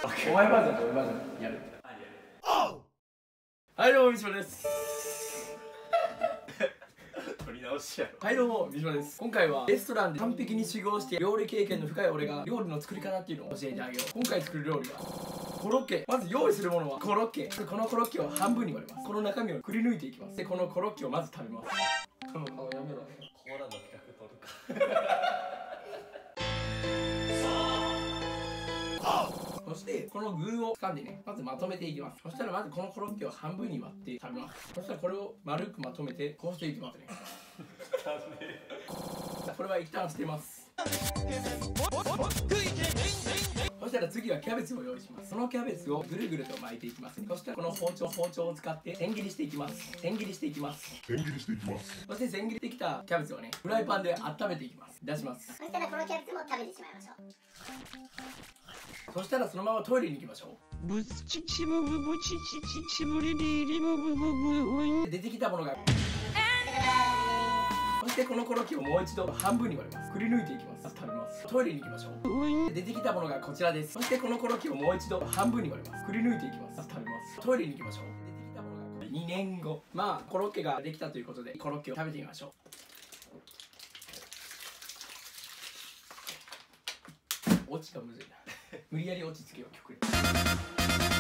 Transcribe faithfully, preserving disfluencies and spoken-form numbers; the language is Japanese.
お前バージョンと俺バージョンやる。はいどうも三島です。 取り直しやろ。 はいどうも三島です。今回はレストランで完璧に修行して料理経験の深い俺が料理の作り方っていうのを教えてあげよう。今回作る料理はコロッケ。まず用意するものはコロッケ。このコロッケを半分に割ります。この中身をくり抜いていきます。でこのコロッケをまず食べます。この顔やめろ。 コーラの企画取るか。 そしてこの具を掴んでね、まずまとめていきます。そしたらまずこのコロッケを半分に割って食べます。そしたらこれを丸くまとめてこうしていきますね。これは一旦捨てます。そしたら次はキャベツを用意します。そのキャベツをぐるぐると巻いていきます。そしたらこの包丁包丁を使って千切りしていきます。千切りしていきます千切りしていきます。 そして千切りできたキャベツをね、フライパンで温めていきます。出します。 そしたらこのキャベツも食べてしまいましょう。 そしたらそのままトイレに行きましょう。 ブチチブブブチチチチブリリリブブブブ出てきたものがそしてこのコロッケをもう一度半分に割ります。くり抜いていきます。食べます。トイレに行きましょう。出てきたものがこちらです。そしてこのコロッケをもう一度半分に割ります。くり抜いていきます。食べます。トイレに行きましょう。出てきたものがにねんご。まあコロッケができたということでコロッケを食べてみましょう。オチがむずいな。無理やり落ち着けよう曲に。